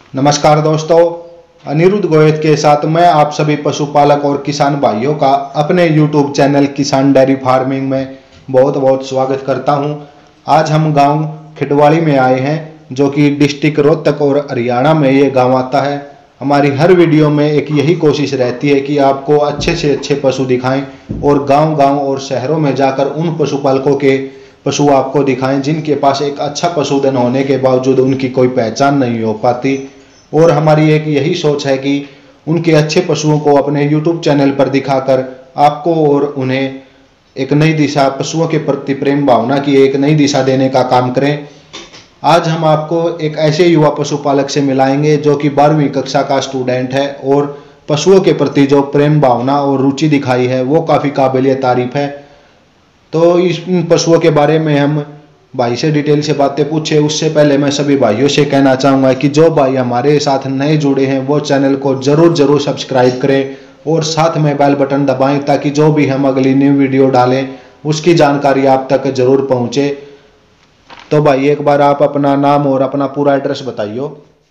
नमस्कार दोस्तों, अनिरुद्ध गोयत के साथ मैं आप सभी पशुपालक और किसान भाइयों का अपने YouTube चैनल किसान डेयरी फार्मिंग में बहुत बहुत स्वागत करता हूं। आज हम गांव खिडवाली में आए हैं, जो कि डिस्ट्रिक्ट रोहतक और हरियाणा में ये गांव आता है। हमारी हर वीडियो में एक यही कोशिश रहती है कि आपको अच्छे से अच्छे पशु दिखाएं और गांव-गांव और शहरों में जाकर उन पशुपालकों के पशु आपको दिखाएं जिनके पास एक अच्छा पशुधन होने के बावजूद उनकी कोई पहचान नहीं हो पाती। और हमारी एक यही सोच है कि उनके अच्छे पशुओं को अपने YouTube चैनल पर दिखाकर आपको और उन्हें एक नई दिशा, पशुओं के प्रति प्रेम भावना की एक नई दिशा देने का काम करें। आज हम आपको एक ऐसे युवा पशुपालक से मिलाएंगे जो कि 12वीं कक्षा का स्टूडेंट है और पशुओं के प्रति जो प्रेम भावना और रुचि दिखाई है वो काफ़ी काबिल तारीफ है। तो इस पशुओं के बारे में हम भाई से डिटेल से बातें पूछे, उससे पहले मैं सभी भाइयों से कहना चाहूँगा कि जो भाई हमारे साथ नए जुड़े हैं वो चैनल को जरूर सब्सक्राइब करें और साथ में बेल बटन दबाएं ताकि जो भी हम अगली न्यू वीडियो डालें उसकी जानकारी आप तक जरूर पहुँचे। तो भाई एक बार आप अपना नाम और अपना पूरा एड्रेस बताइए।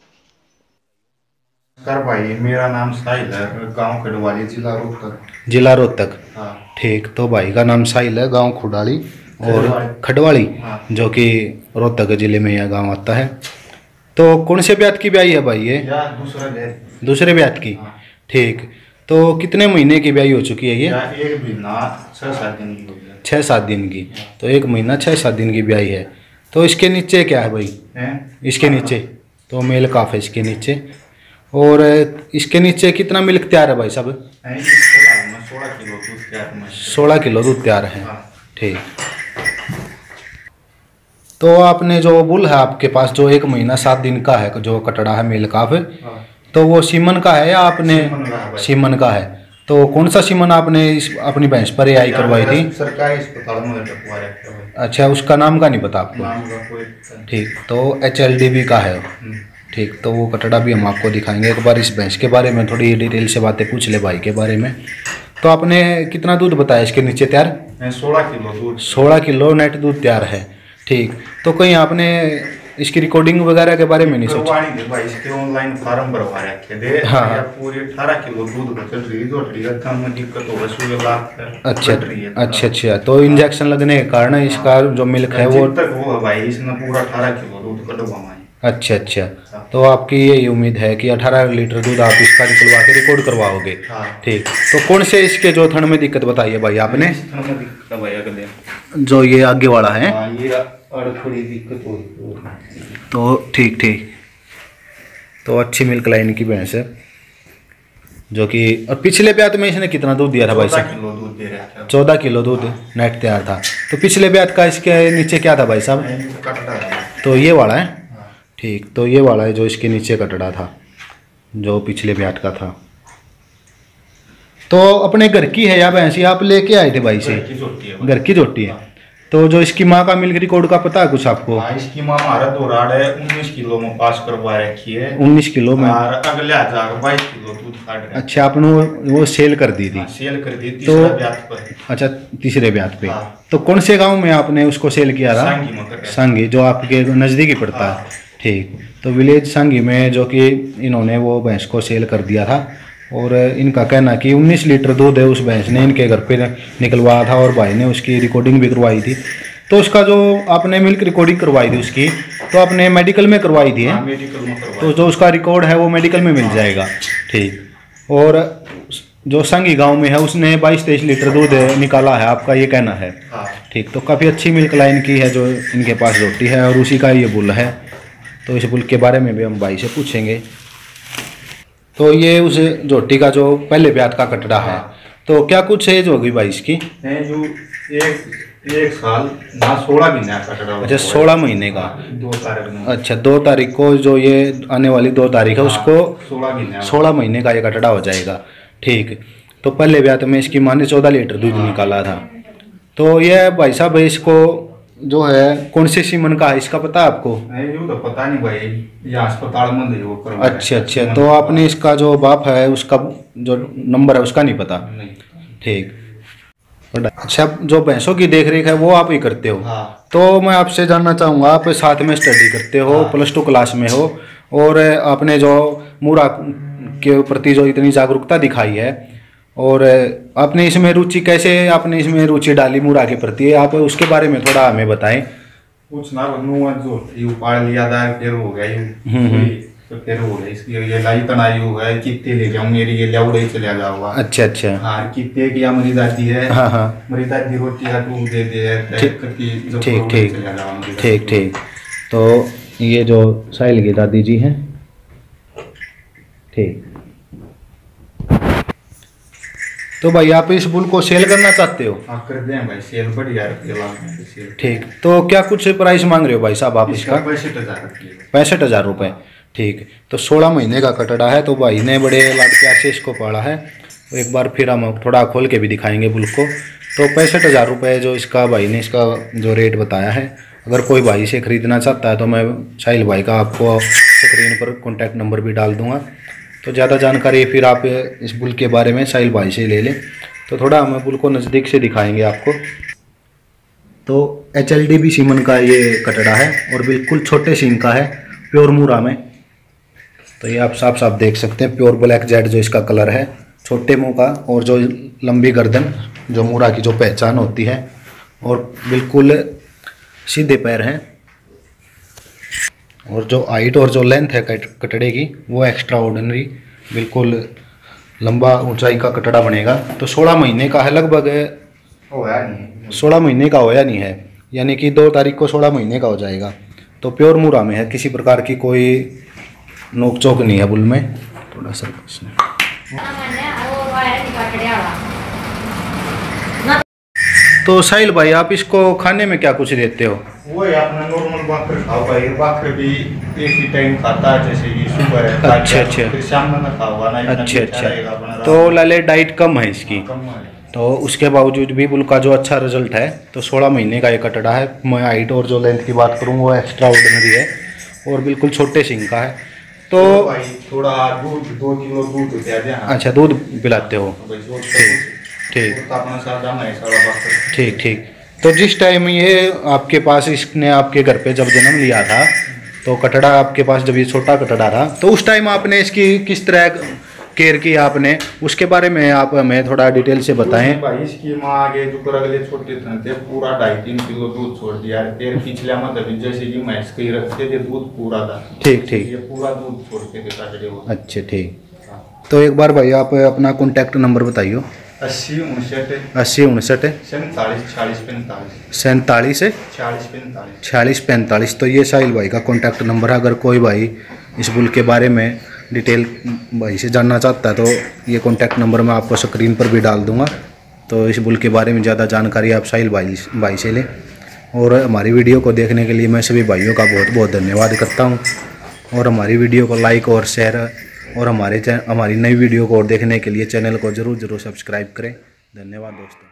सर भाई, मेरा नाम साहिल है, गांव खिडवाली, जिला रोहतक। हाँ। ठीक, तो भाई का नाम साहिल है, गांव खुडाली और खडवाली, हाँ। जो कि रोहतक जिले में यह गांव आता है। तो कौन से ब्यात की ब्याई है भाई ये? दूसरे ब्यात की। हाँ। ठीक, तो कितने महीने की ब्याई हो चुकी है ये? एक महीना 6-7 दिन की हो गया। 6-7 दिन की। तो 1 महीना 6-7 दिन की ब्याई है। तो इसके नीचे क्या है भाई? इसके नीचे तो मेल काफ है इसके नीचे। और इसके नीचे कितना मिल्क तैयार है भाई साहब? 16 किलो दूध तैयार है। ठीक, तो आपने जो बुल है आपके पास जो 1 महीना 7 दिन का है, जो कटड़ा है मेल काफ, तो वो सीमन का है या आपने? सीमन का है। तो कौन सा सीमन आपने अपनी भैंस पर एआई करवाई थी? सरकारी अस्पताल में लगवा रखा है। अच्छा, उसका नाम का नहीं पता आपको? ठीक, तो HLDB का है। ठीक, तो वो कटड़ा भी हम आपको दिखाएंगे। एक बार इस भैंस के बारे में थोड़ी डिटेल से बातें पूछ ले भाई के बारे में। तो आपने कितना दूध बताया इसके नीचे तैयार? 16 किलो दूध। 16 किलो नेट दूध तैयार है। ठीक, तो कहीं आपने इसकी रिकॉर्डिंग वगैरह के बारे में नहीं सोचा? भाई इसके ऑनलाइन फार्म भरवा रखे थे। हाँ। पूरे 18 किलो दूध बचल रही है, जो दिक्कत हो रही। अच्छा, तो इंजेक्शन लगने के कारण इसका जो मिल्क है वो भाई इसने पूरा 18 किलो दूध कटवा। अच्छा, तो आपकी यही उम्मीद है कि 18 लीटर दूध आप इसका निकलवा के रिकॉर्ड करवाओगे? हाँ। ठीक, तो कौन से इसके जो थन में दिक्कत बताइए भाई आपने? जो ये आगे वाला है। हाँ, ये थोड़ी दिक्कत हो। तो ठीक, तो अच्छी मिल्क लाइन की भैंस है, जो कि और पिछले ब्यात में इसने कितना दूध दिया था भाई साहब? 14 किलो दूध दे रहा था। 14 किलो दूध नेट तैयार था। तो पिछले ब्यात का इसके नीचे क्या था भाई साहब? तो ये वाला है। ठीक, तो ये वाला है जो इसके नीचे कटड़ा था, जो पिछले ब्यात का था। तो अपने घर की है या भैंस आप लेके आए थे भाई से? घर की जोटी है। तो जो इसकी माँ का मिल्क रिकॉर्ड का पता है कुछ आपको? हाँ, इसकी माँ हमारा दोराड़ है, 19 किलो में पास करवा रखी है। 19 किलो में? और अगले 22 किलो दूध काट रहे। अच्छा, आपने वो सेल कर दी थी? हाँ, सेल कर दी तीसरे ब्यात पर। अच्छा, तीसरे ब्यात पे। हाँ। तो कौन से गांव में आपने उसको सेल किया था? सांगी, जो आपके नज़दीक ही पड़ता है। ठीक, तो विलेज सांगी में जो कि इन्होंने वो भैंस को सेल कर दिया था। और इनका कहना कि 19 लीटर दूध है उस भैंस ने इनके घर पे निकलवाया था और भाई ने उसकी रिकॉर्डिंग भी करवाई थी। तो उसका जो आपने मिल्क रिकॉर्डिंग करवाई थी उसकी, तो आपने मेडिकल में करवाई थी? हाँ, मेडिकल में करवाई। तो जो उसका रिकॉर्ड है वो मेडिकल में मिल जाएगा। ठीक, और जो सांगी गांव में है उसने 22-23 लीटर दूध निकाला है, आपका ये कहना है? हाँ। ठीक, तो काफ़ी अच्छी मिल्क लाइन की है जो इनके पास रोटी है और उसी का ये बुल है। तो इस बुल के बारे में भी हम भाई से पूछेंगे। तो ये उस जोटी का जो पहले ब्यात का कटड़ा है। तो क्या कुछ एज होगी भाई इसकी? जो एक साल 16 महीने का कटड़ा। अच्छा, 16 महीने का। 2 तारीख। अच्छा, 2 तारीख को जो ये आने वाली 2 तारीख है उसको 16 महीने का ये कटड़ा हो जाएगा। ठीक, तो पहले ब्यात में इसकी माँ ने 14 लीटर दूध निकाला था। तो ये भाई साहब इसको जो है कौन से सीमन का है, इसका पता है आपको? नहीं, तो पता नहीं भाई, ये अस्पताल में वो करवा। अच्छा, तो आपने इसका जो बाप है उसका जो नंबर है उसका नहीं पता? नहीं। ठीक, अच्छा, जो भैंसों की देख रेख है वो आप ही करते हो? हाँ। तो मैं आपसे जानना चाहूँगा, आप साथ में स्टडी करते हो? हाँ। +2 क्लास में हो और आपने जो मुरा के प्रति जो इतनी जागरूकता दिखाई है और आपने इसमें रुचि कैसे आपने इसमें रुचि डाली मुरा के प्रति, आप उसके बारे में थोड़ा हमें बताएं। कुछ ना बनूंगा जो यू पाड़ लिया था फिर हो गया तो फिर हो गया इसकी ये लाई तनाई हो गया कितने ले जाऊं मेरी ये लौड़े ही चला जाऊंगा। अच्छा अच्छा हाँ कितने की मेरी दादी है। हाँ हाँ मेरी दादी रोटी का दूध दे दे ठीक ठीक ठीक ठीक। तो ये जो साहिल की दादी जी हैं, ठीक। तो भाई आप इस बुल को सेल करना चाहते हो? हाँ कर दें भाई सेल, बढ़िया सेल। ठीक, तो क्या कुछ प्राइस मांग रहे हो भाई साहब आप इसका? 65,000 रुपये। ठीक, तो 16 महीने का कटड़ा है। तो भाई ने बड़े लाड प्यार से इसको पाला है। तो एक बार फिर हम थोड़ा खोल के भी दिखाएंगे बुल को। तो 65,000 रुपये जो इसका भाई ने इसका जो रेट बताया है, अगर कोई भाई इसे ख़रीदना चाहता है तो मैं साहिल भाई का आपको स्क्रीन पर कॉन्टैक्ट नंबर भी डाल दूँगा। तो ज़्यादा जानकारी फिर आप इस बुल के बारे में साहिल भाई से ले लें। तो थोड़ा हम बुल को नज़दीक से दिखाएंगे आपको। तो HLDB सीमन का ये कटड़ा है और बिल्कुल छोटे सींग का है, प्योर मुरा में। तो ये आप साफ साफ देख सकते हैं, प्योर ब्लैक जेड जो इसका कलर है, छोटे मुंह का और जो लंबी गर्दन जो मुरा की जो पहचान होती है, और बिल्कुल सीधे पैर हैं। और जो हाइट और जो लेंथ है कटड़े की वो एक्स्ट्रा ऑर्डिनरी, बिल्कुल लंबा ऊंचाई का कटड़ा बनेगा। तो 16 महीने का है लगभग, 16 महीने का होया नहीं है, यानी कि 2 तारीख को 16 महीने का हो जाएगा। तो प्योर मुरा में है, किसी प्रकार की कोई नोक चोक नहीं है बुल में। थोड़ा सा तो साहिल भाई आप इसको खाने में क्या कुछ देते हो? वो है अपना नॉर्मल बाखर खाओ भाई, बाखर भी एक ही टाइम खाता है, जैसे कि सुबह है अच्छा अच्छा फिर शाम में खाओगा ना। अच्छा अच्छा। तो लाले डाइट कम है इसकी, तो उसके बावजूद भी बुल का जो अच्छा रिजल्ट है। तो 16 महीने का ये कटड़ा है। मैं हाइट और जो लेंथ की बात करूँ वो एक्स्ट्रा ऑर्डिनरी है और बिल्कुल छोटे सिंग का है। तो भाई थोड़ा दूध 2 किलो दूध दे दें। अच्छा दूध पिलाते हो? ठीक ठीक ठीक। तो जिस टाइम ये आपके पास इसने आपके घर पे जब जन्म लिया था, तो कटड़ा आपके पास जब ये छोटा कटड़ा था, तो उस टाइम आपने इसकी किस तरह केयर की आपने, उसके बारे में आप हमें थोड़ा डिटेल से बताएं। भाई इसकी माँ आगे जो अगले छोटे थे पूरा 2.5-3 किलो दूध छोड़ दिया। फिर पिछले मतलब जैसे कि भैंस के रखते थे दूध पूरा था। ठीक ठीक। ये पूरा दूध छोड़ते थे कटड़े वो। अच्छा ठीक। तो एक बार भाई आप अपना कॉन्टैक्ट नंबर बताइए। 80 59 47 45। तो ये साहिल भाई का कॉन्टैक्ट नंबर है। अगर कोई भाई इस बुल के बारे में डिटेल भाई से जानना चाहता है तो ये कॉन्टैक्ट नंबर मैं आपको स्क्रीन पर भी डाल दूंगा। तो इस बुल के बारे में ज़्यादा जानकारी आप साहिल भाई से लें। और हमारी वीडियो को देखने के लिए मैं सभी भाइयों का बहुत बहुत धन्यवाद करता हूँ। और हमारी वीडियो को लाइक और शेयर और हमारी नई वीडियो को और देखने के लिए चैनल को ज़रूर सब्सक्राइब करें। धन्यवाद दोस्तों।